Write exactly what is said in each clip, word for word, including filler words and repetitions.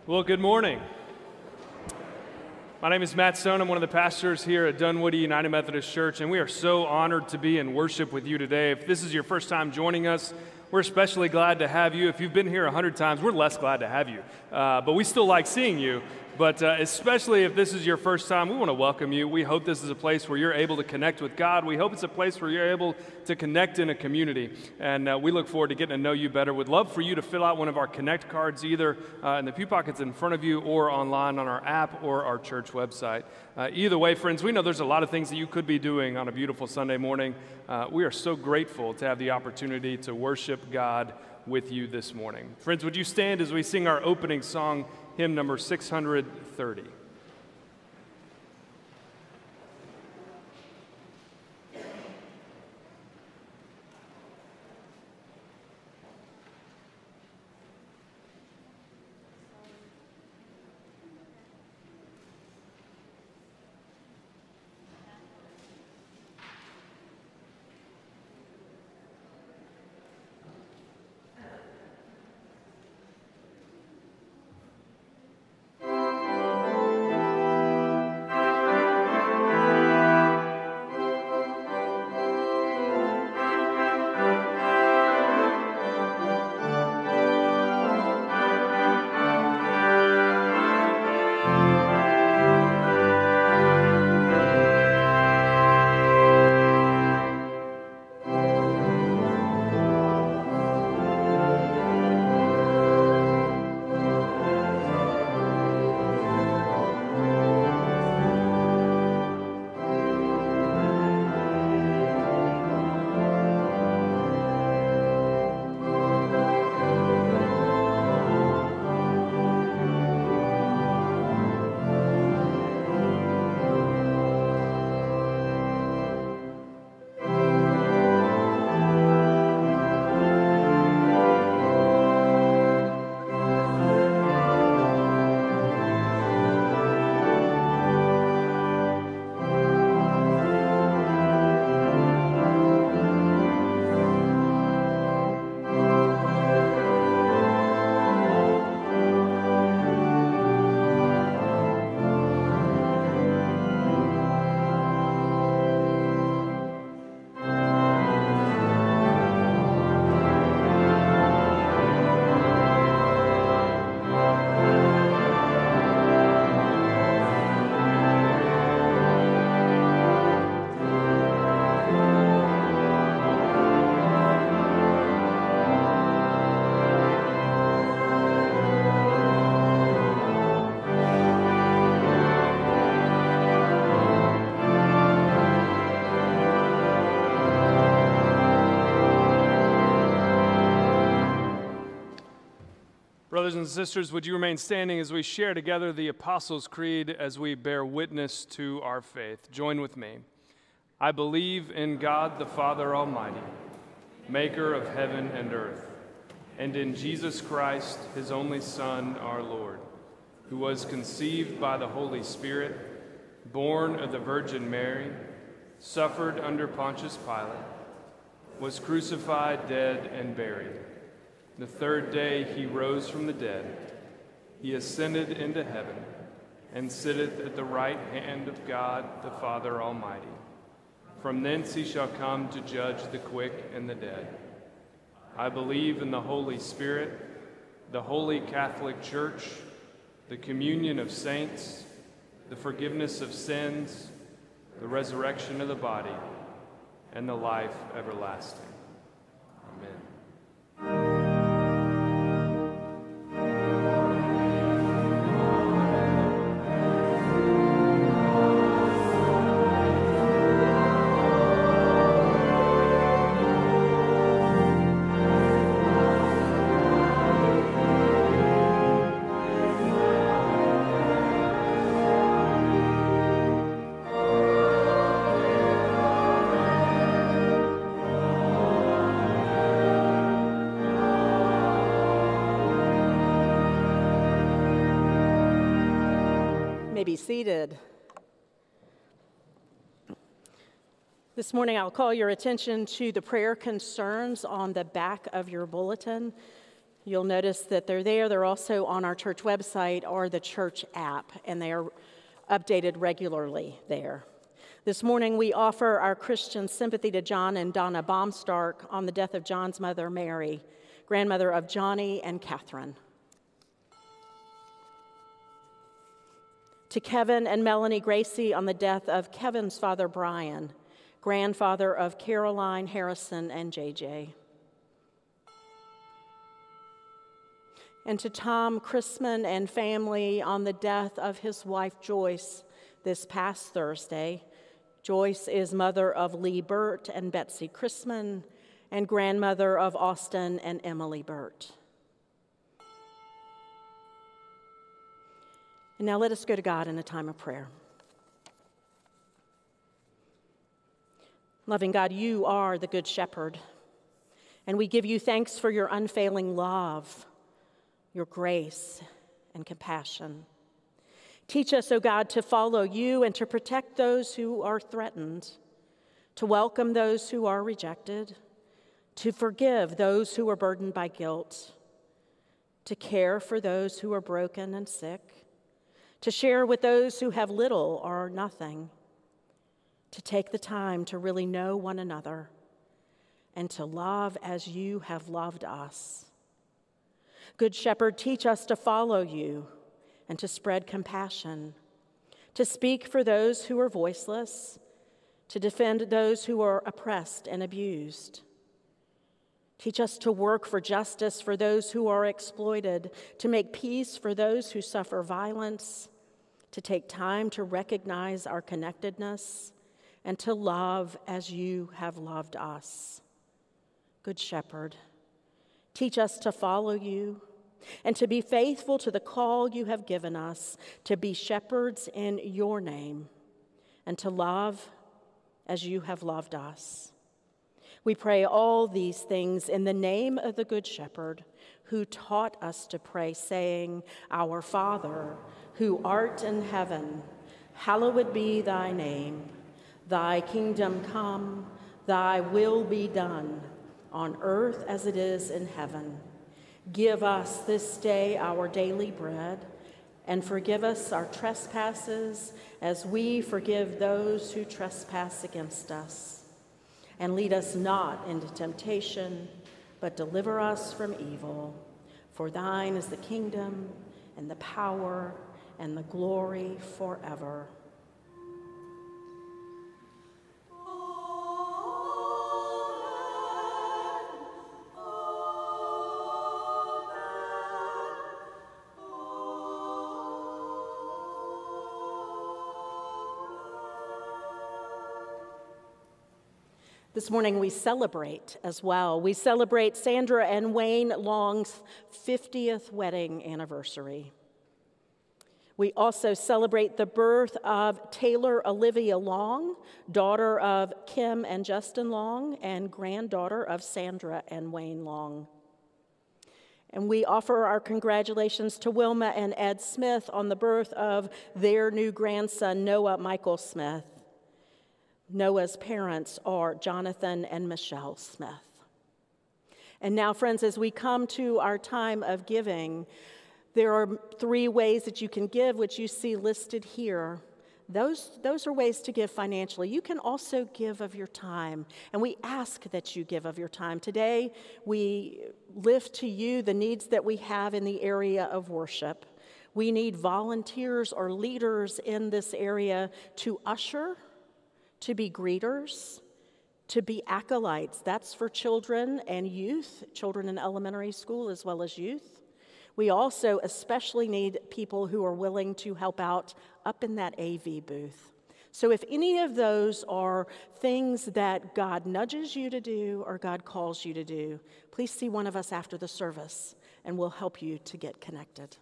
Well, good morning. My name is Matt Stone. I'm one of the pastors here at Dunwoody United Methodist Church, and we are so honored to be in worship with you today. If this is your first time joining us, we're especially glad to have you. If you've been here a hundred times, we're less glad to have you, uh, but we still like seeing you. But uh, especially if this is your first time, we want to welcome you. We hope this is a place where you're able to connect with God. We hope it's a place where you're able to connect in a community. And uh, we look forward to getting to know you better. We'd love for you to fill out one of our Connect cards either uh, in the pew pockets in front of you or online on our app or our church website. Uh, either way, friends, we know there's a lot of things that you could be doing on a beautiful Sunday morning. Uh, we are so grateful to have the opportunity to worship God with you this morning. Friends, would you stand as we sing our opening song, hymn number six hundred thirty. Brothers and sisters, would you remain standing as we share together the Apostles' Creed as we bear witness to our faith? Join with me. I believe in God the Father Almighty, maker of heaven and earth, and in Jesus Christ, his only Son, our Lord, who was conceived by the Holy Spirit, born of the Virgin Mary, suffered under Pontius Pilate, was crucified, dead, and buried. The third day he rose from the dead. He ascended into heaven and sitteth at the right hand of God the Father Almighty. From thence he shall come to judge the quick and the dead. I believe in the Holy Spirit, the Holy Catholic Church, the communion of saints, the forgiveness of sins, the resurrection of the body, and the life everlasting. Amen. Be seated. This morning I'll call your attention to the prayer concerns on the back of your bulletin. You'll notice that they're there. They're also on our church website or the church app, and they are updated regularly there. This morning, we offer our Christian sympathy to John and Donna Baumstark on the death of John's mother, Mary, grandmother of Johnny and Catherine. To Kevin and Melanie Gracie on the death of Kevin's father, Brian, grandfather of Caroline, Harrison, and J J. And to Tom Chrisman and family on the death of his wife, Joyce, this past Thursday. Joyce is mother of Lee Burt and Betsy Chrisman, and grandmother of Austin and Emily Burt. And now let us go to God in a time of prayer. Loving God, you are the Good Shepherd, and we give you thanks for your unfailing love, your grace, and compassion. Teach us, O God, to follow you and to protect those who are threatened, to welcome those who are rejected, to forgive those who are burdened by guilt, to care for those who are broken and sick, to share with those who have little or nothing, to take the time to really know one another, and to love as you have loved us. Good Shepherd, teach us to follow you and to spread compassion, to speak for those who are voiceless, to defend those who are oppressed and abused. Teach us to work for justice for those who are exploited, to make peace for those who suffer violence, to take time to recognize our connectedness, and to love as you have loved us. Good Shepherd, teach us to follow you and to be faithful to the call you have given us to be shepherds in your name and to love as you have loved us. We pray all these things in the name of the Good Shepherd who taught us to pray, saying, Our Father, who art in heaven, hallowed be thy name. Thy kingdom come, thy will be done, on earth as it is in heaven. Give us this day our daily bread, and forgive us our trespasses as we forgive those who trespass against us. And lead us not into temptation, but deliver us from evil. For thine is the kingdom, and the power, and the glory forever. This morning we celebrate as well. We celebrate Sandra and Wayne Long's fiftieth wedding anniversary. We also celebrate the birth of Taylor Olivia Long, daughter of Kim and Justin Long, and granddaughter of Sandra and Wayne Long. And we offer our congratulations to Wilma and Ed Smith on the birth of their new grandson, Noah Michael Smith. Noah's parents are Jonathan and Michelle Smith. And now, friends, as we come to our time of giving, there are three ways that you can give, which you see listed here. Those, those are ways to give financially. You can also give of your time, and we ask that you give of your time. Today, we lift to you the needs that we have in the area of worship. We need volunteers or leaders in this area to usher, to be greeters, to be acolytes. That's for children and youth, children in elementary school as well as youth. We also especially need people who are willing to help out up in that A V booth. So if any of those are things that God nudges you to do or God calls you to do, please see one of us after the service and we'll help you to get connected.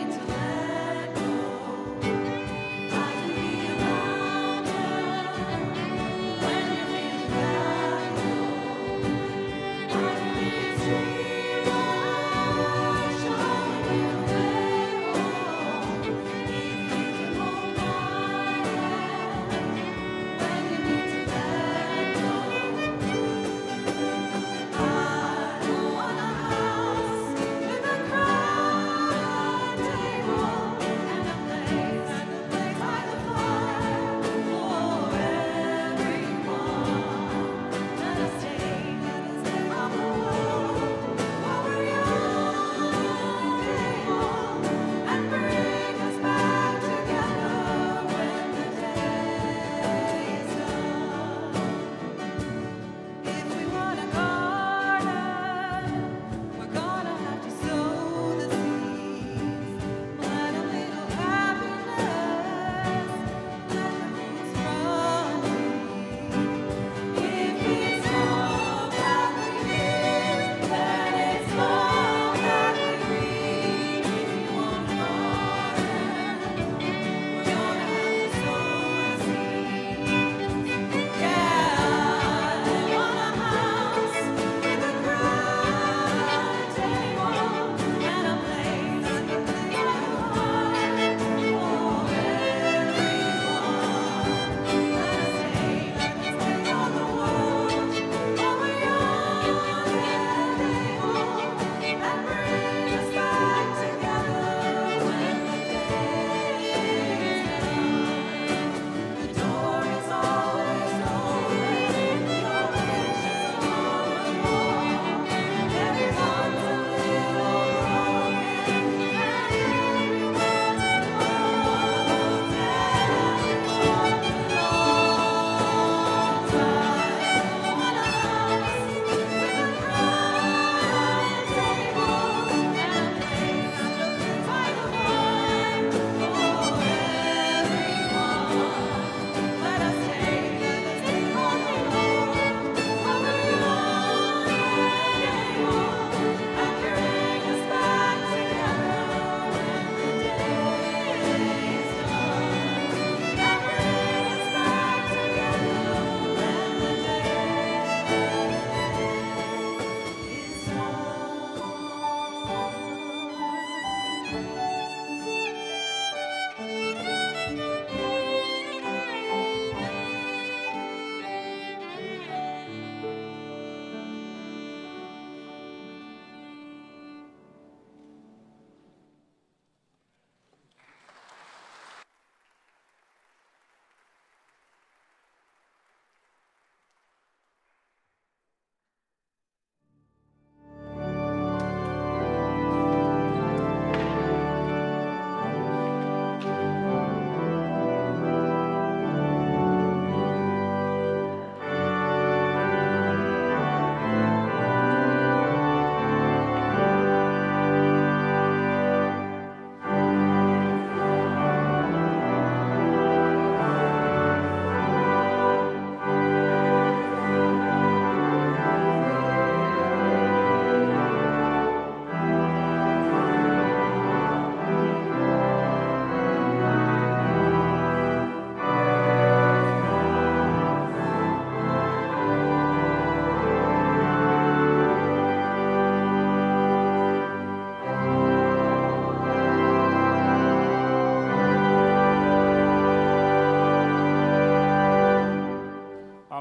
When you need to let go, I can be a mountain.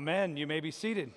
Amen. You may be seated.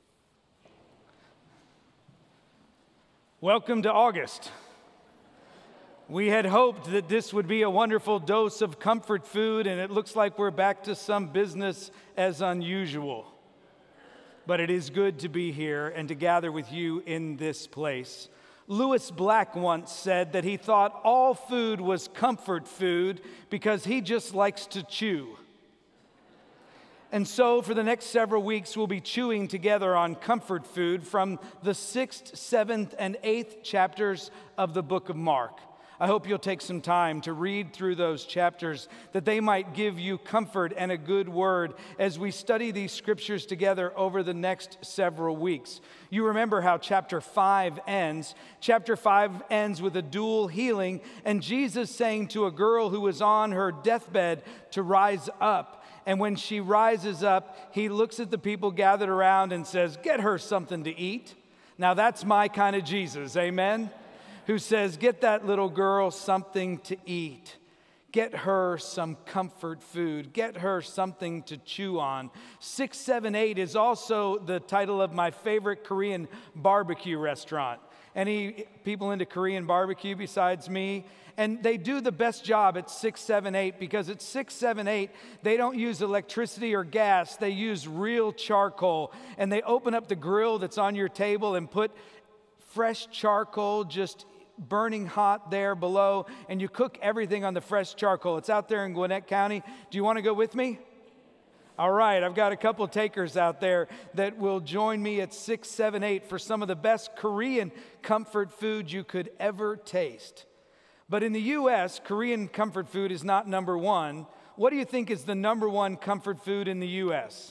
Welcome to August. We had hoped that this would be a wonderful dose of comfort food, and it looks like we're back to some business as unusual. But it is good to be here and to gather with you in this place. Lewis Black once said that he thought all food was comfort food because he just likes to chew. And so for the next several weeks, we'll be chewing together on comfort food from the sixth, seventh, and eighth chapters of the book of Mark. I hope you'll take some time to read through those chapters, that they might give you comfort and a good word as we study these scriptures together over the next several weeks. You remember how chapter five ends. Chapter five ends with a dual healing and Jesus saying to a girl who was on her deathbed to rise up. And when she rises up, he looks at the people gathered around and says, "Get her something to eat." Now that's my kind of Jesus, amen? Who says, get that little girl something to eat. Get her some comfort food. Get her something to chew on. six seven eight is also the title of my favorite Korean barbecue restaurant. Any people into Korean barbecue besides me? And they do the best job at six seven eight because at six seven eight, they don't use electricity or gas. They use real charcoal. And they open up the grill that's on your table and put fresh charcoal just burning hot there below, and you cook everything on the fresh charcoal. It's out there in Gwinnett County. Do you want to go with me? All right, I've got a couple takers out there that will join me at six seven eight for some of the best Korean comfort food you could ever taste. But in the U S, Korean comfort food is not number one. What do you think is the number one comfort food in the U S?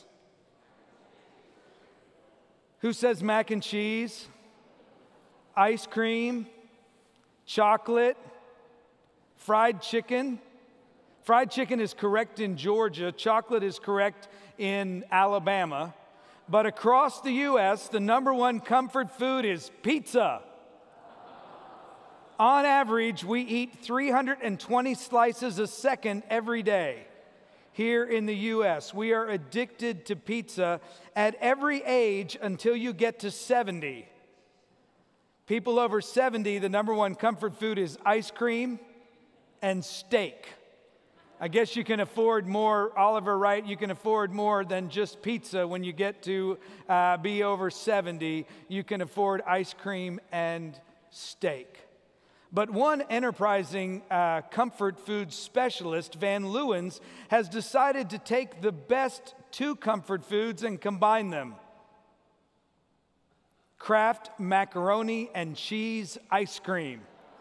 Who says mac and cheese? Ice cream? Chocolate, fried chicken. Fried chicken is correct in Georgia. Chocolate is correct in Alabama. But across the U S, the number one comfort food is pizza. On average, we eat three hundred twenty slices a second every day. Here in the U S, we are addicted to pizza at every age until you get to seventy. People over seventy, the number one comfort food is ice cream and steak. I guess you can afford more, Oliver, right? You can afford more than just pizza when you get to uh, be over seventy. You can afford ice cream and steak. But one enterprising uh, comfort food specialist, Van Leeuwen's, has decided to take the best two comfort foods and combine them. Kraft macaroni and cheese ice cream.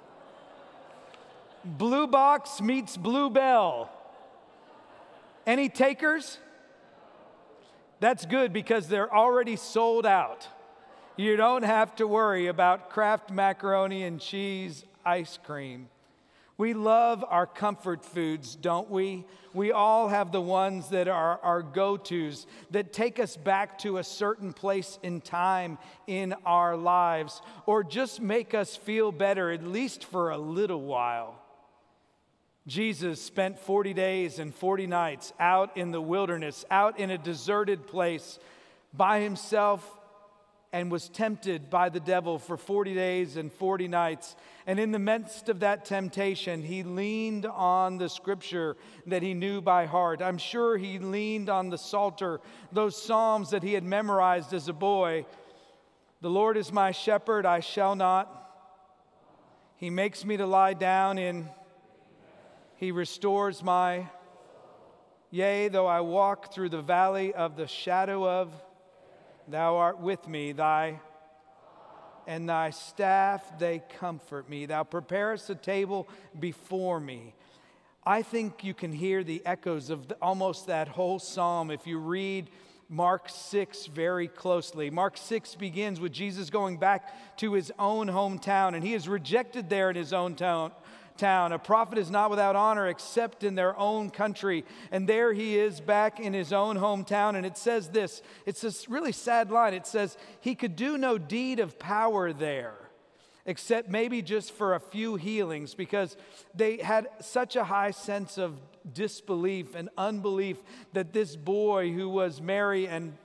Blue Box meets Blue Bell. Any takers? That's good because they're already sold out. You don't have to worry about Kraft macaroni and cheese ice cream. We love our comfort foods, don't we? We all have the ones that are our go-tos, that take us back to a certain place in time in our lives, or just make us feel better, at least for a little while. Jesus spent forty days and forty nights out in the wilderness, out in a deserted place by himself, and was tempted by the devil for forty days and forty nights. And in the midst of that temptation, he leaned on the scripture that he knew by heart. I'm sure he leaned on the Psalter, those psalms that he had memorized as a boy. The Lord is my shepherd, I shall not. He makes me to lie down in, he restores my, yea, though I walk through the valley of the shadow of, thou art with me, thy and thy staff, they comfort me. Thou preparest a table before me. I think you can hear the echoes of the, almost that whole psalm if you read Mark six very closely. Mark six begins with Jesus going back to his own hometown, and he is rejected there in his own town. Town. A prophet is not without honor except in their own country. And there he is back in his own hometown. And it says this, it's this really sad line. It says, he could do no deed of power there, except maybe just for a few healings, because they had such a high sense of disbelief and unbelief that this boy who was Mary and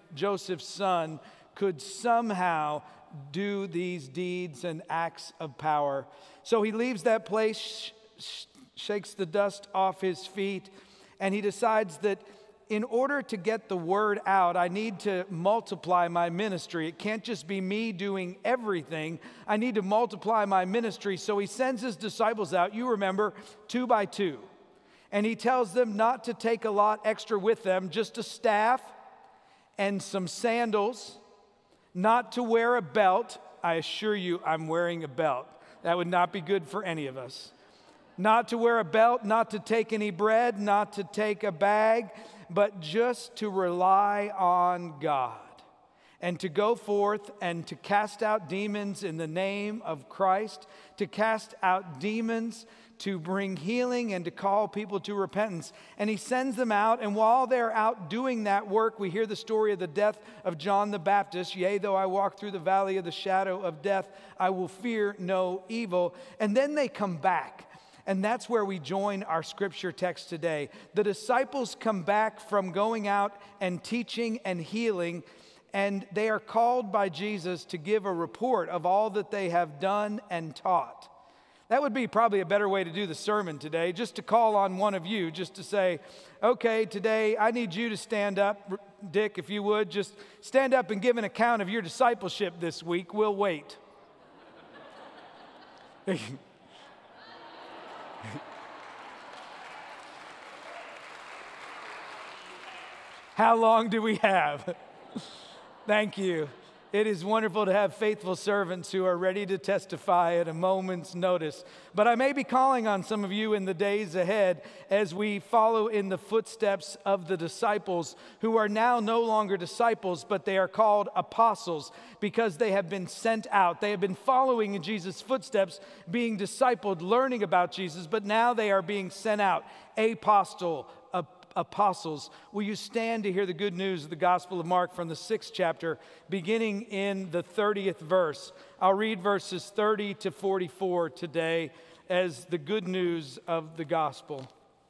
Joseph's son, could somehow do these deeds and acts of power. So he leaves that place, sh- sh- shakes the dust off his feet, and he decides that in order to get the word out, I need to multiply my ministry. It can't just be me doing everything. I need to multiply my ministry. So he sends his disciples out, you remember, two by two. And he tells them not to take a lot extra with them, just a staff and some sandals, not to wear a belt. I assure you, I'm wearing a belt. That would not be good for any of us. Not to wear a belt, not to take any bread, not to take a bag, but just to rely on God and to go forth and to cast out demons in the name of Christ, to cast out demons, to bring healing and to call people to repentance. And he sends them out, and while they're out doing that work, we hear the story of the death of John the Baptist. Yea, though I walk through the valley of the shadow of death, I will fear no evil. And then they come back. And that's where we join our scripture text today. The disciples come back from going out and teaching and healing, and they are called by Jesus to give a report of all that they have done and taught. That would be probably a better way to do the sermon today, just to call on one of you, just to say, okay, today I need you to stand up. Dick, if you would, just stand up and give an account of your discipleship this week. We'll wait. How long do we have? Thank you. It is wonderful to have faithful servants who are ready to testify at a moment's notice. But I may be calling on some of you in the days ahead as we follow in the footsteps of the disciples who are now no longer disciples, but they are called apostles because they have been sent out. They have been following in Jesus' footsteps, being discipled, learning about Jesus, but now they are being sent out. Apostle, apostles. Will you stand to hear the good news of the Gospel of Mark from the sixth chapter, beginning in the thirtieth verse? I'll read verses thirty to forty-four today as the good news of the gospel.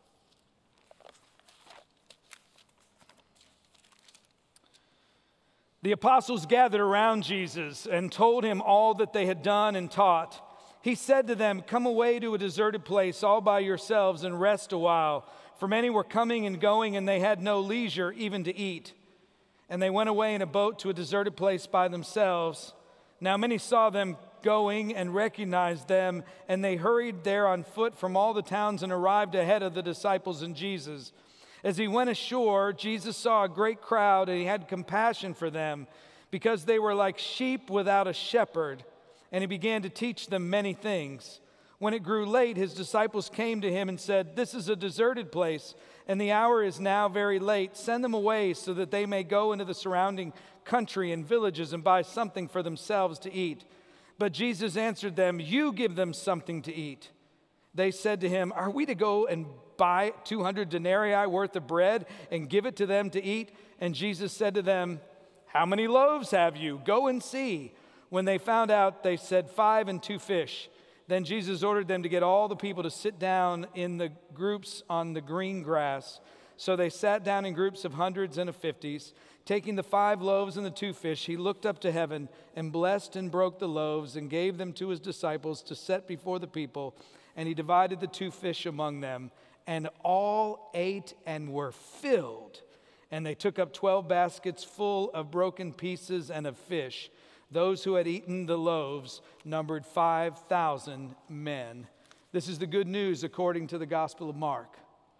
The apostles gathered around Jesus and told him all that they had done and taught. He said to them, "Come away to a deserted place all by yourselves and rest a while." For many were coming and going, and they had no leisure even to eat. And they went away in a boat to a deserted place by themselves. Now many saw them going and recognized them, and they hurried there on foot from all the towns and arrived ahead of the disciples and Jesus. As he went ashore, Jesus saw a great crowd, and he had compassion for them, because they were like sheep without a shepherd, and he began to teach them many things. When it grew late, his disciples came to him and said, "This is a deserted place, and the hour is now very late. Send them away so that they may go into the surrounding country and villages and buy something for themselves to eat." But Jesus answered them, "You give them something to eat." They said to him, "Are we to go and buy two hundred denarii worth of bread and give it to them to eat?" And Jesus said to them, "How many loaves have you? Go and see." When they found out, they said, "Five and two fish." Then Jesus ordered them to get all the people to sit down in the groups on the green grass. So they sat down in groups of hundreds and of fifties. Taking the five loaves and the two fish, he looked up to heaven and blessed and broke the loaves and gave them to his disciples to set before the people. And he divided the two fish among them. And all ate and were filled. And they took up twelve baskets full of broken pieces and of fish. Those who had eaten the loaves numbered five thousand men. This is the good news according to the Gospel of Mark.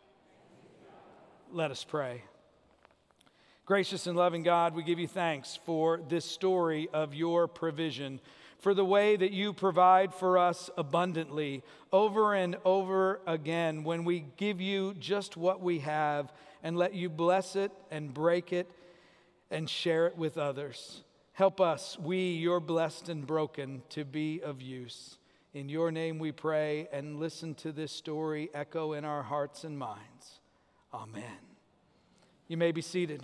Let us pray. Gracious and loving God, we give you thanks for this story of your provision, for the way that you provide for us abundantly over and over again when we give you just what we have and let you bless it and break it and share it with others. Help us, we, your blessed and broken, to be of use. In your name we pray, and listen to this story echo in our hearts and minds. Amen. You may be seated.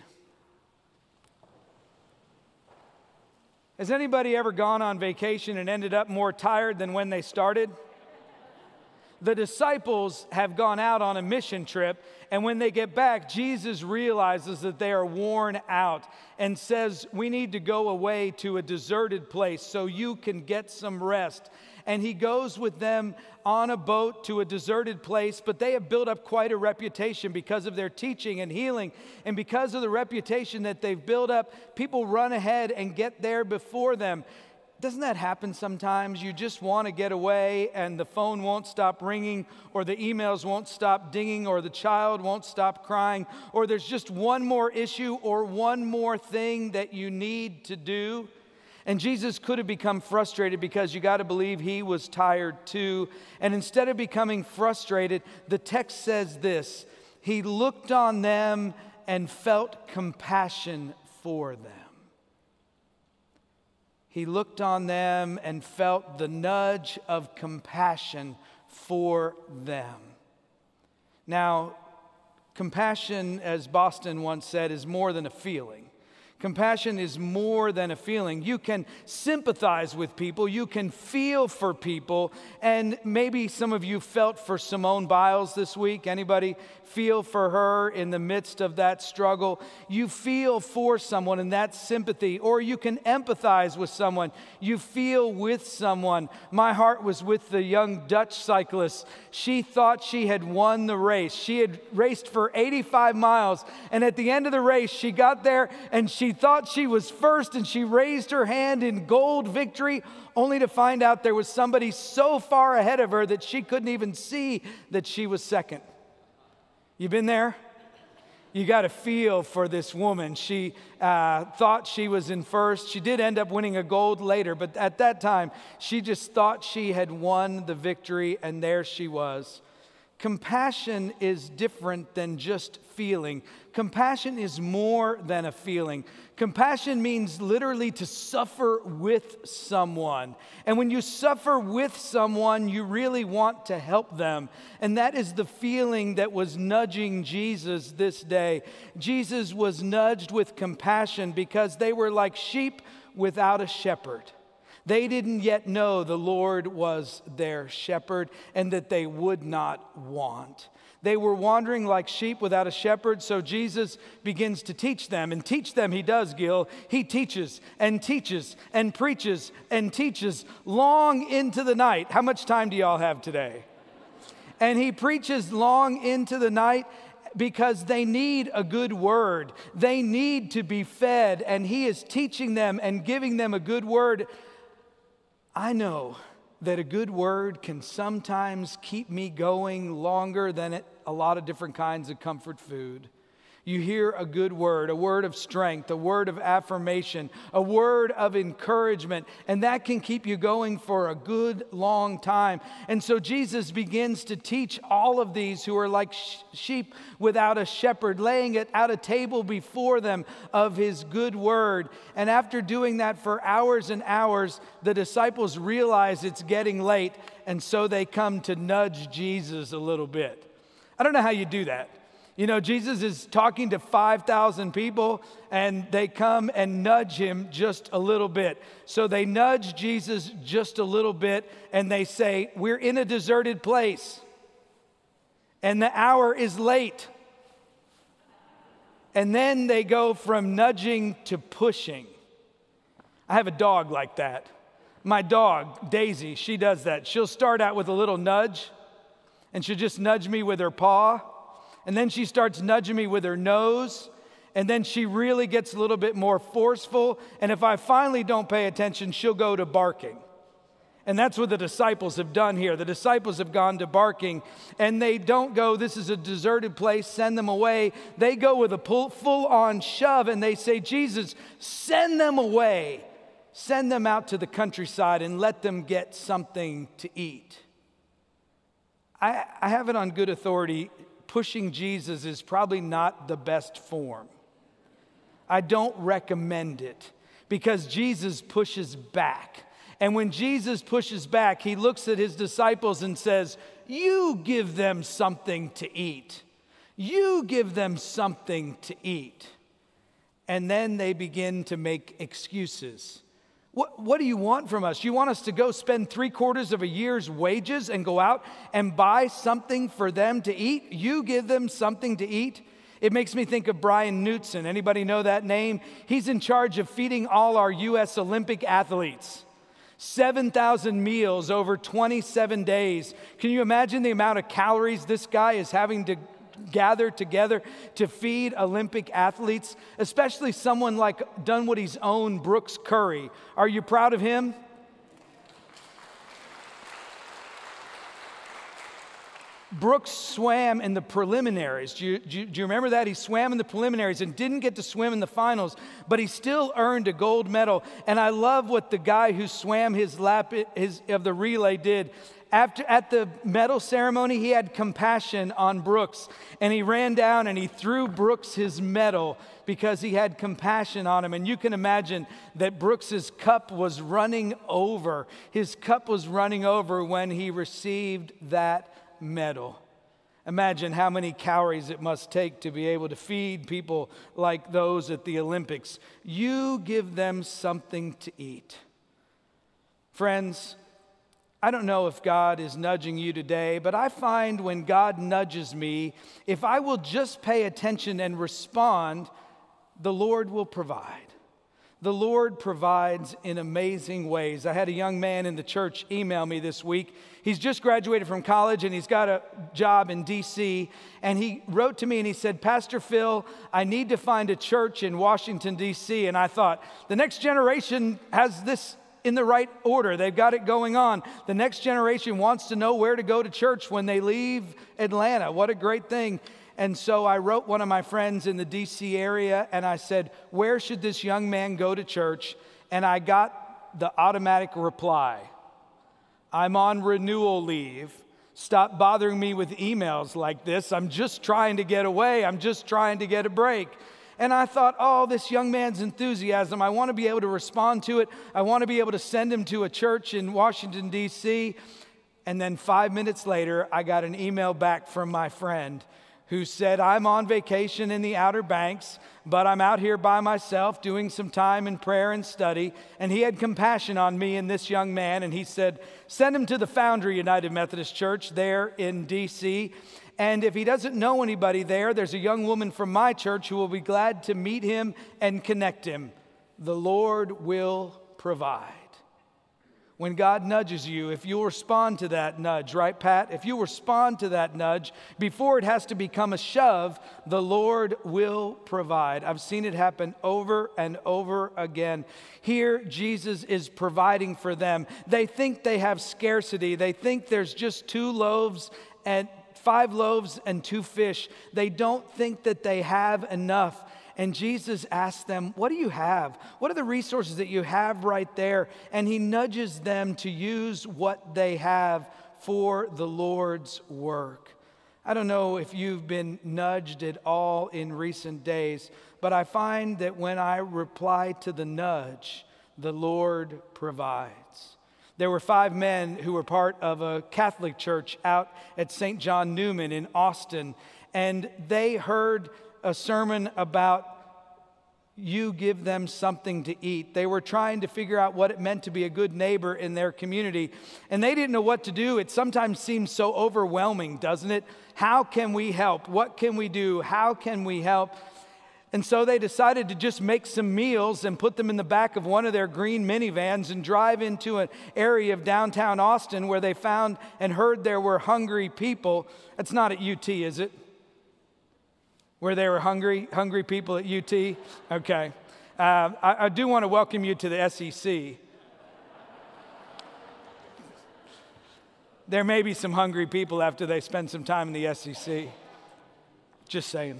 Has anybody ever gone on vacation and ended up more tired than when they started? The disciples have gone out on a mission trip, and when they get back, Jesus realizes that they are worn out and says, we need to go away to a deserted place so you can get some rest. And he goes with them on a boat to a deserted place, but they have built up quite a reputation because of their teaching and healing. And because of the reputation that they've built up, people run ahead and get there before them. Doesn't that happen sometimes? You just want to get away and the phone won't stop ringing, or the emails won't stop dinging, or the child won't stop crying, or there's just one more issue or one more thing that you need to do. And Jesus could have become frustrated, because you got to believe he was tired too. And instead of becoming frustrated, the text says this: he looked on them and felt compassion for them. He looked on them and felt the nudge of compassion for them. Now, compassion, as Boston once said, is more than a feeling. Compassion is more than a feeling. You can sympathize with people. You can feel for people. And maybe some of you felt for Simone Biles this week. Anybody feel for her in the midst of that struggle? You feel for someone, and that's sympathy. Or you can empathize with someone. You feel with someone. My heart was with the young Dutch cyclist. She thought she had won the race. She had raced for eighty-five miles. And at the end of the race, she got there and she thought she was first, and she raised her hand in gold victory, only to find out there was somebody so far ahead of her that she couldn't even see that she was second. You been there? You got to feel for this woman. She uh, thought she was in first. She did end up winning a gold later, but at that time, she just thought she had won the victory, and there she was. Compassion is different than just feeling. Compassion is more than a feeling. Compassion means literally to suffer with someone. And when you suffer with someone, you really want to help them. And that is the feeling that was nudging Jesus this day. Jesus was nudged with compassion because they were like sheep without a shepherd. They didn't yet know the Lord was their shepherd and that they would not want. They were wandering like sheep without a shepherd, so Jesus begins to teach them. And teach them he does, Gil. He teaches and teaches and preaches and teaches long into the night. How much time do y'all have today? And he preaches long into the night because they need a good word. They need to be fed, and he is teaching them and giving them a good word. I know that a good word can sometimes keep me going longer than it, a lot of different kinds of comfort food. You hear a good word, a word of strength, a word of affirmation, a word of encouragement, and that can keep you going for a good long time. And so Jesus begins to teach all of these who are like sh- sheep without a shepherd, laying it out a table before them of his good word. And after doing that for hours and hours, the disciples realize it's getting late, and so they come to nudge Jesus a little bit. I don't know how you do that. You know, Jesus is talking to five thousand people, and they come and nudge him just a little bit. So they nudge Jesus just a little bit, and they say, we're in a deserted place, and the hour is late. And then they go from nudging to pushing. I have a dog like that. My dog, Daisy, she does that. She'll start out with a little nudge, and she'll just nudge me with her paw. And then she starts nudging me with her nose. And then she really gets a little bit more forceful. And if I finally don't pay attention, she'll go to barking. And that's what the disciples have done here. The disciples have gone to barking. And they don't go, this is a deserted place, send them away. They go with a pull, full-on shove, and they say, Jesus, send them away. Send them out to the countryside and let them get something to eat. I, I have it on good authority. Pushing Jesus is probably not the best form. I don't recommend it because Jesus pushes back. And when Jesus pushes back, he looks at his disciples and says, you give them something to eat. You give them something to eat. And then they begin to make excuses. What, what do you want from us? You want us to go spend three quarters of a year's wages and go out and buy something for them to eat? You give them something to eat? It makes me think of Brian Knutson. Anybody know that name? He's in charge of feeding all our U S Olympic athletes. seven thousand meals over twenty-seven days. Can you imagine the amount of calories this guy is having to gather together to feed Olympic athletes, especially someone like Dunwoody's own Brooks Curry? Are you proud of him? Brooks swam in the preliminaries. Do you, do, you, do you remember that? He swam in the preliminaries and didn't get to swim in the finals, but he still earned a gold medal. And I love what the guy who swam his lap his, of the relay did. After, at the medal ceremony, he had compassion on Brooks, and he ran down and he threw Brooks his medal because he had compassion on him. And you can imagine that Brooks's cup was running over. His cup was running over when he received that medal. Imagine how many calories it must take to be able to feed people like those at the Olympics. You give them something to eat. Friends, I don't know if God is nudging you today, but I find when God nudges me, if I will just pay attention and respond, the Lord will provide. The Lord provides in amazing ways. I had a young man in the church email me this week. He's just graduated from college and he's got a job in D C And he wrote to me and he said, Pastor Phil, I need to find a church in Washington, D C And I thought, the next generation has this in the right order. They've got it going on. The next generation wants to know where to go to church when they leave Atlanta. What a great thing. And so I wrote one of my friends in the D C area and I said, where should this young man go to church? And I got the automatic reply, I'm on renewal leave. Stop bothering me with emails like this. I'm just trying to get away. I'm just trying to get a break. And I thought, oh, this young man's enthusiasm, I want to be able to respond to it. I want to be able to send him to a church in Washington, D C And then five minutes later, I got an email back from my friend who said, I'm on vacation in the Outer Banks, but I'm out here by myself doing some time in prayer and study. And he had compassion on me and this young man. And he said, send him to the Foundry United Methodist Church there in D C And if he doesn't know anybody there, there's a young woman from my church who will be glad to meet him and connect him. The Lord will provide. When God nudges you, if you'll respond to that nudge, right, Pat? If you respond to that nudge, before it has to become a shove, the Lord will provide. I've seen it happen over and over again. Here, Jesus is providing for them. They think they have scarcity. They think there's just two loaves and five loaves and two fish. They don't think that they have enough. And Jesus asks them, what do you have? What are the resources that you have right there? And he nudges them to use what they have for the Lord's work. I don't know if you've been nudged at all in recent days, but I find that when I reply to the nudge, the Lord provides. There were five men who were part of a Catholic church out at Saint John Newman in Austin, and they heard a sermon about you give them something to eat. They were trying to figure out what it meant to be a good neighbor in their community, and they didn't know what to do. It sometimes seems so overwhelming, doesn't it? How can we help? What can we do? How can we help? And so they decided to just make some meals and put them in the back of one of their green minivans and drive into an area of downtown Austin where they found and heard there were hungry people. It's not at U T, is it? Where they were hungry, hungry people at U T? Okay. Uh, I, I do want to welcome you to the S E C. There may be some hungry people after they spend some time in the S E C. Just saying.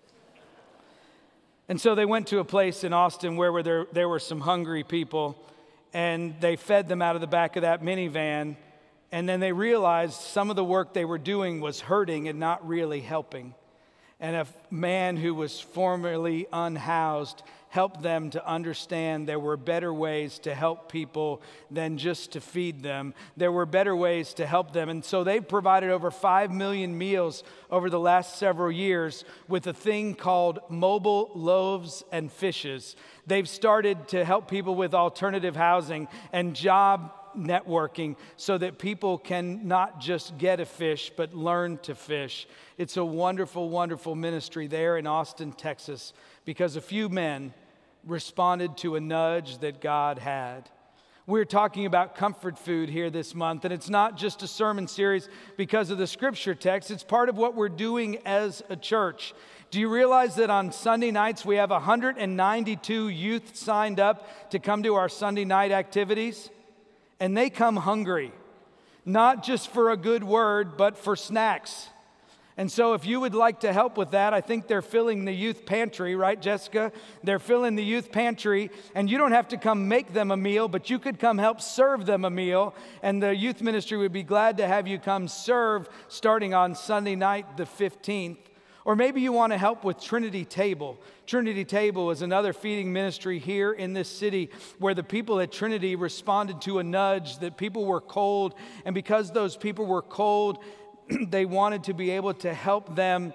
And so they went to a place in Austin where there, there were some hungry people, and they fed them out of the back of that minivan, and then they realized some of the work they were doing was hurting and not really helping. and a man who was formerly unhoused helped them to understand there were better ways to help people than just to feed them. There were better ways to help them. And so they've provided over five million meals over the last several years with a thing called Mobile Loaves and Fishes. They've started to help people with alternative housing and job networking so that people can not just get a fish, but learn to fish. It's a wonderful, wonderful ministry there in Austin, Texas, because a few men responded to a nudge that God had. We're talking about comfort food here this month, and it's not just a sermon series because of the scripture text. It's part of what we're doing as a church. Do you realize that on Sunday nights we have one hundred ninety-two youth signed up to come to our Sunday night activities? And they come hungry, not just for a good word, but for snacks. And so if you would like to help with that, I think they're filling the youth pantry, right, Jessica? They're filling the youth pantry, and you don't have to come make them a meal, but you could come help serve them a meal, and the youth ministry would be glad to have you come serve starting on Sunday night the fifteenth. Or maybe you want to help with Trinity Table. Trinity Table is another feeding ministry here in this city where the people at Trinity responded to a nudge that people were cold, and because those people were cold, they wanted to be able to help them.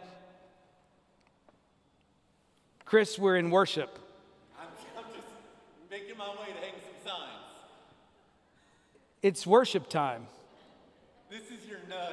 Chris, we're in worship. I'm, I'm just making my way to hang some signs. It's worship time. This is your nudge.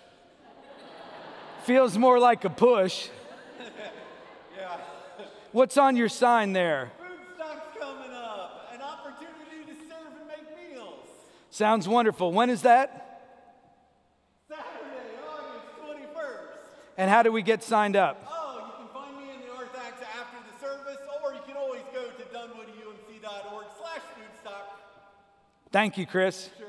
Feels more like a push. Yeah. What's on your sign there? Food stock's coming up. An opportunity to serve and make meals. Sounds wonderful. When is that? Saturday, August twenty-first. And how do we get signed up? Oh, you can find me in the North Axa after the service, or you can always go to dunwoody u m c dot org slash food stock. Thank you, Chris. Sure.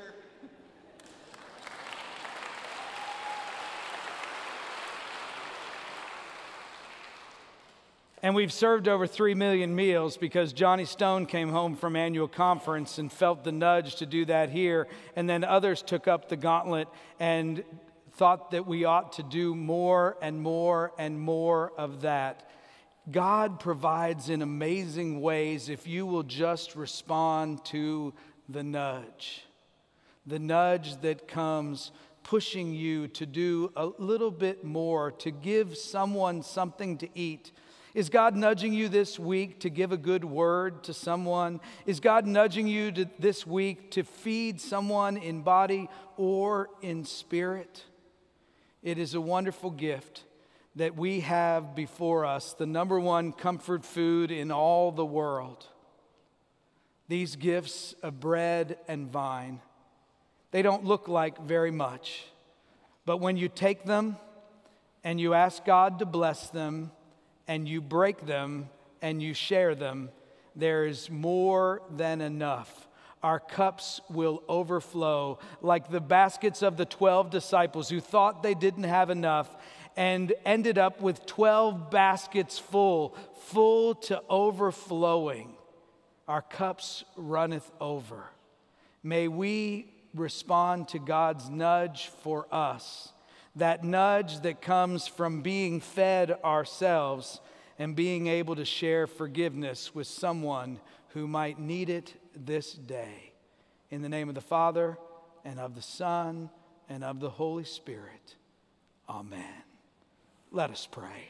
And we've served over three million meals because Johnny Stone came home from annual conference and felt the nudge to do that here. And then others took up the gauntlet and thought that we ought to do more and more and more of that. God provides in amazing ways if you will just respond to the nudge. The nudge that comes pushing you to do a little bit more, to give someone something to eat. Is God nudging you this week to give a good word to someone? Is God nudging you to, this week to feed someone in body or in spirit? It is a wonderful gift that we have before us, the number one comfort food in all the world. These gifts of bread and vine, they don't look like very much, but when you take them and you ask God to bless them, and you break them and you share them, there is more than enough. Our cups will overflow like the baskets of the twelve disciples who thought they didn't have enough and ended up with twelve baskets full, full to overflowing. Our cups runneth over. May we respond to God's nudge for us. That nudge that comes from being fed ourselves and being able to share forgiveness with someone who might need it this day. In the name of the Father, and of the Son, and of the Holy Spirit. Amen. Let us pray.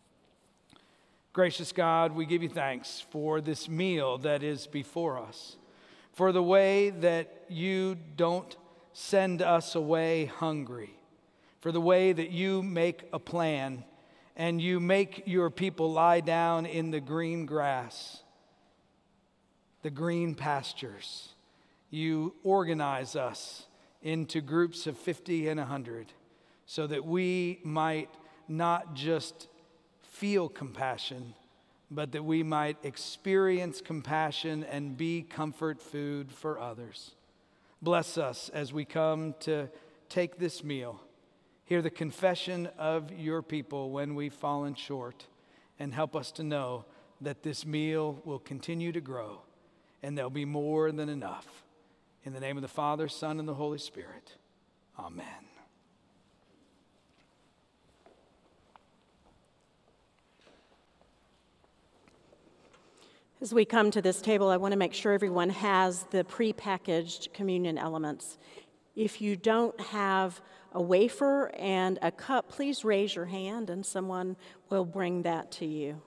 Gracious God, we give you thanks for this meal that is before us, for the way that you don't send us away hungry, for the way that you make a plan and you make your people lie down in the green grass, the green pastures. You organize us into groups of fifty and one hundred so that we might not just feel compassion, but that we might experience compassion and be comfort food for others. Bless us as we come to take this meal. Hear the confession of your people when we've fallen short, and help us to know that this meal will continue to grow and there'll be more than enough. In the name of the Father, Son, and the Holy Spirit. Amen. As we come to this table, I want to make sure everyone has the prepackaged communion elements. If you don't have a wafer and a cup, please raise your hand and someone will bring that to you.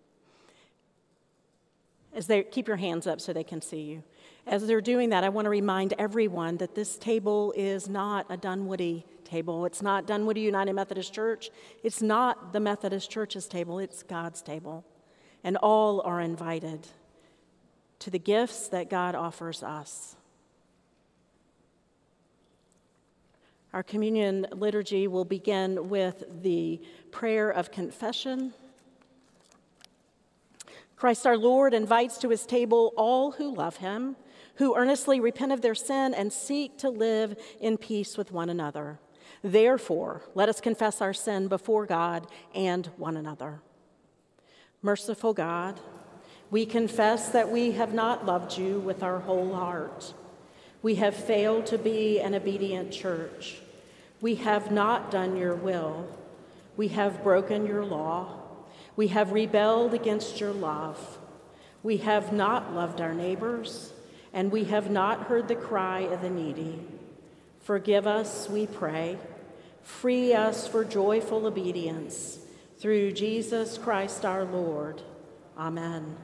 As they keep your hands up so they can see you. As they're doing that, I want to remind everyone that this table is not a Dunwoody table. It's not Dunwoody United Methodist Church. It's not the Methodist Church's table. It's God's table. And all are invited to the gifts that God offers us. Our communion liturgy will begin with the prayer of confession. Christ our Lord invites to his table all who love him, who earnestly repent of their sin and seek to live in peace with one another. Therefore, let us confess our sin before God and one another. Merciful God, we confess that we have not loved you with our whole heart. We have failed to be an obedient church. We have not done your will. We have broken your law. We have rebelled against your love. We have not loved our neighbors, and we have not heard the cry of the needy. Forgive us, we pray. Free us for joyful obedience. Through Jesus Christ our Lord. Amen.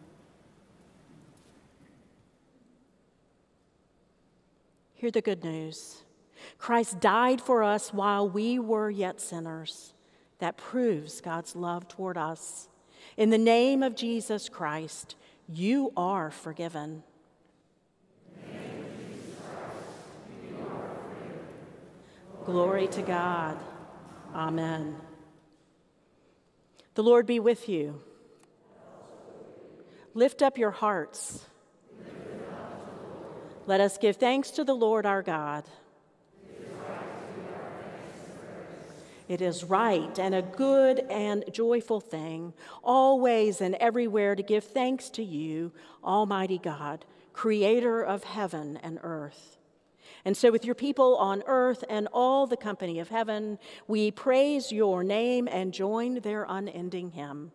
Hear the good news. Christ died for us while we were yet sinners. That proves God's love toward us. In the name of Jesus Christ, you are forgiven. In the name of Jesus Christ, you are forgiven. Glory to God. Amen. The Lord be with you. Lift up your hearts. Let us give thanks to the Lord our God. It is right and a good and joyful thing, always and everywhere to give thanks to you, Almighty God, creator of heaven and earth. And so with your people on earth and all the company of heaven, we praise your name and join their unending hymn.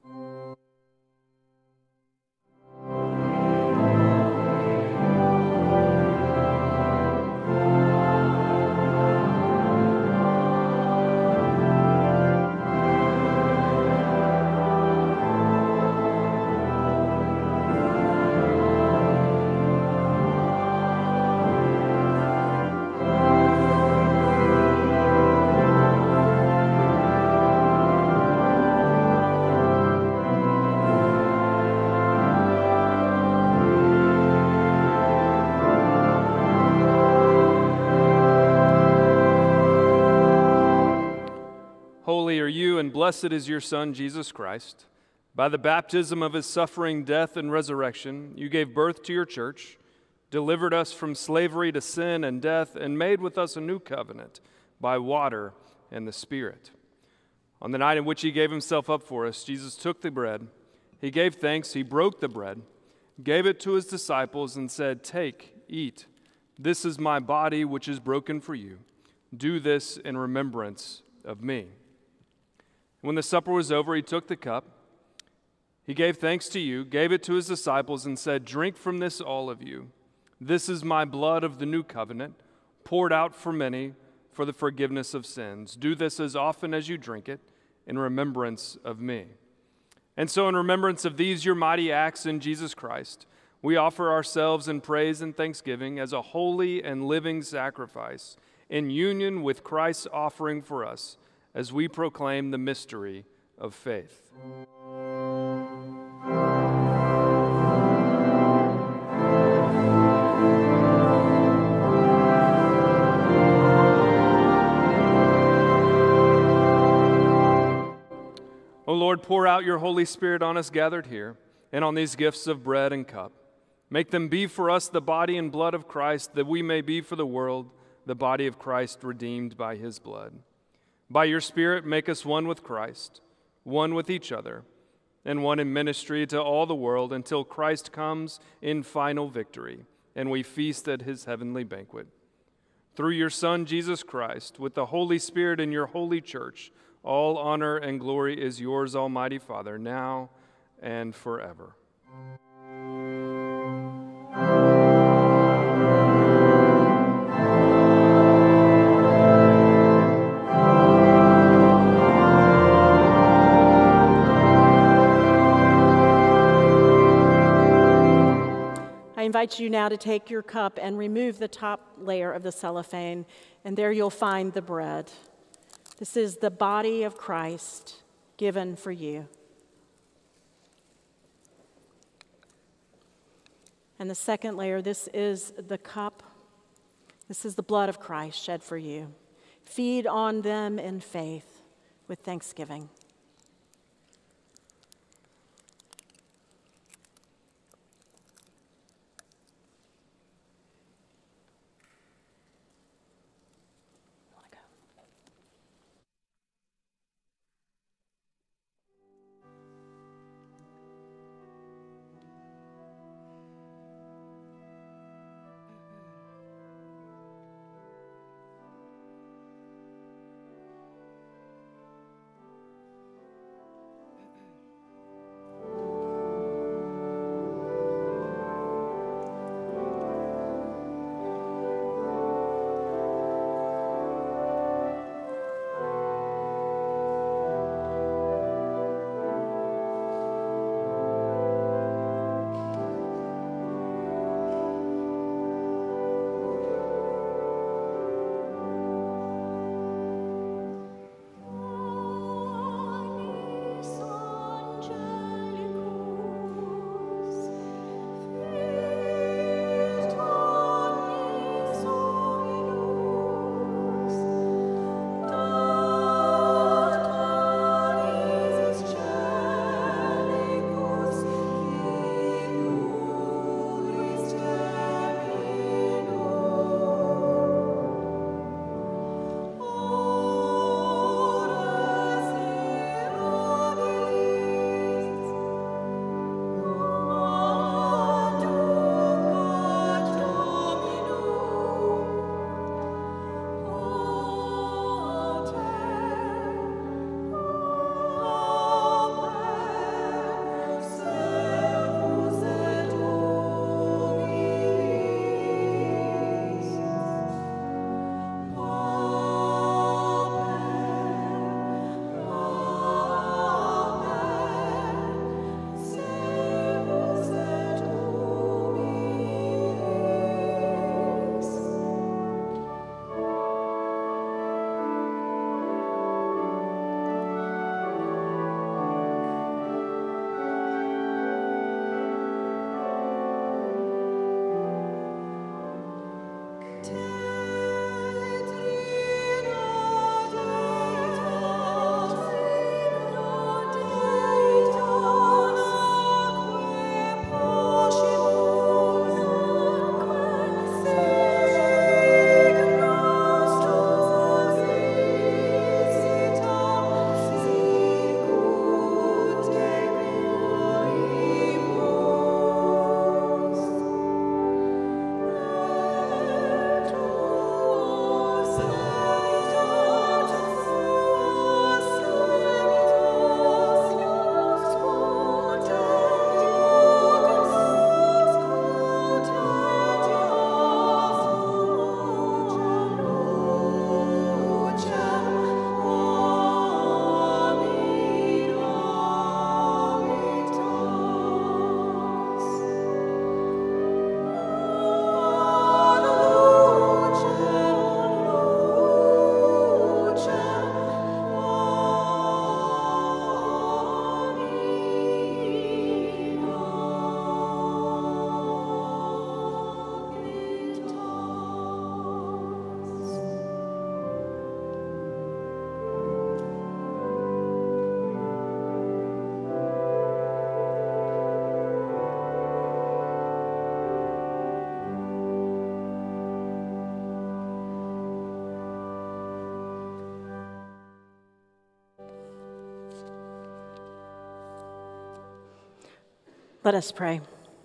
Holy are you, and blessed is your Son, Jesus Christ. By the baptism of his suffering, death, and resurrection, you gave birth to your church, delivered us from slavery to sin and death, and made with us a new covenant by water and the Spirit. On the night in which he gave himself up for us, Jesus took the bread. He gave thanks, he broke the bread, gave it to his disciples, and said, "Take, eat. This is my body, which is broken for you. Do this in remembrance of me." When the supper was over, he took the cup. He gave thanks to you, gave it to his disciples, and said, "Drink from this, all of you. This is my blood of the new covenant, poured out for many for the forgiveness of sins. Do this as often as you drink it in remembrance of me." And so in remembrance of these your mighty acts in Jesus Christ, we offer ourselves in praise and thanksgiving as a holy and living sacrifice in union with Christ's offering for us, as we proclaim the mystery of faith. O Lord, pour out your Holy Spirit on us gathered here and on these gifts of bread and cup. Make them be for us the body and blood of Christ, that we may be for the world the body of Christ redeemed by his blood. By your Spirit, make us one with Christ, one with each other, and one in ministry to all the world until Christ comes in final victory and we feast at his heavenly banquet. Through your Son, Jesus Christ, with the Holy Spirit in your holy church, all honor and glory is yours, Almighty Father, now and forever. I invite you now to take your cup and remove the top layer of the cellophane, and there you'll find the bread. This is the body of Christ given for you. And the second layer, this is the cup. This is the blood of Christ shed for you. Feed on them in faith with thanksgiving. Let us pray.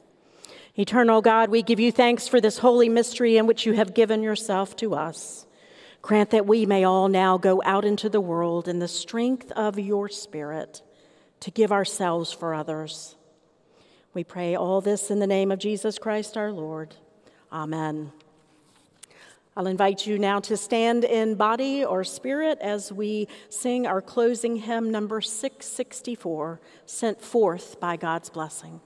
Eternal God, we give you thanks for this holy mystery in which you have given yourself to us. Grant that we may all now go out into the world in the strength of your Spirit to give ourselves for others. We pray all this in the name of Jesus Christ our Lord. Amen. I'll invite you now to stand in body or spirit as we sing our closing hymn, number six sixty-four, Sent Forth by God's Blessing.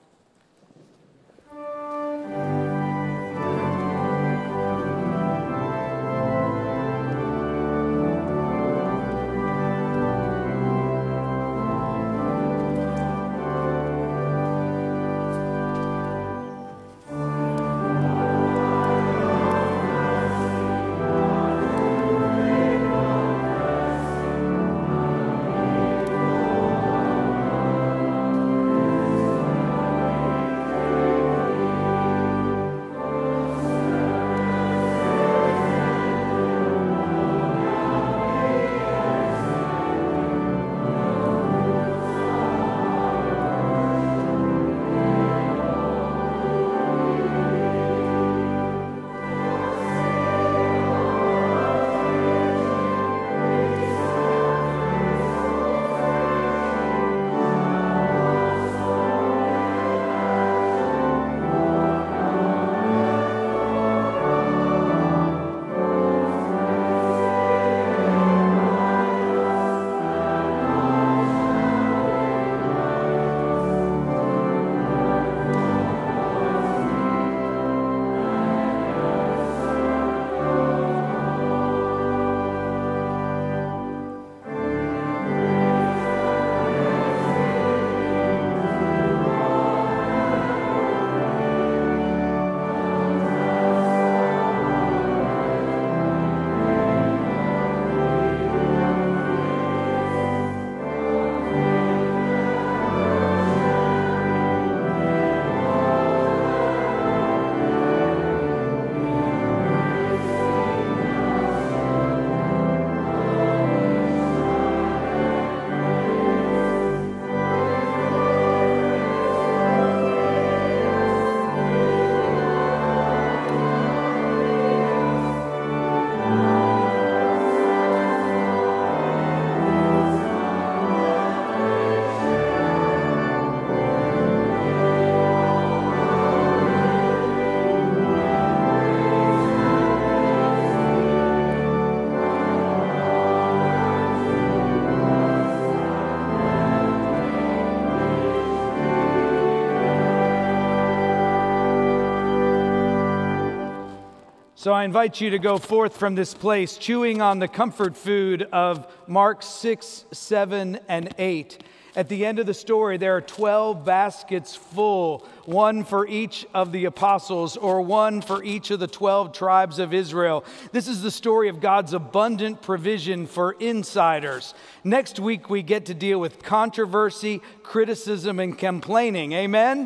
So I invite you to go forth from this place chewing on the comfort food of Mark six, seven, and eight. At the end of the story, there are twelve baskets full, one for each of the apostles or one for each of the twelve tribes of Israel. This is the story of God's abundant provision for insiders. Next week, we get to deal with controversy, criticism, and complaining. Amen?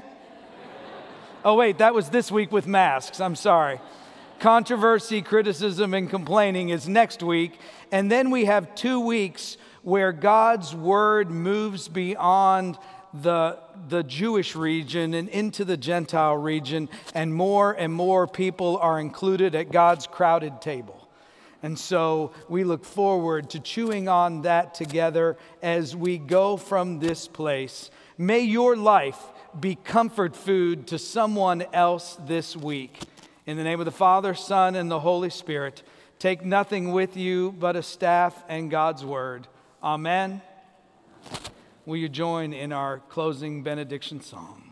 Oh, wait, that was this week with masks. I'm sorry. Controversy, criticism, and complaining is next week. And then we have two weeks where God's word moves beyond the, the Jewish region and into the Gentile region, and more and more people are included at God's crowded table. And so we look forward to chewing on that together as we go from this place. May your life be comfort food to someone else this week. In the name of the Father, Son, and the Holy Spirit, take nothing with you but a staff and God's word. Amen. Will you join in our closing benediction song?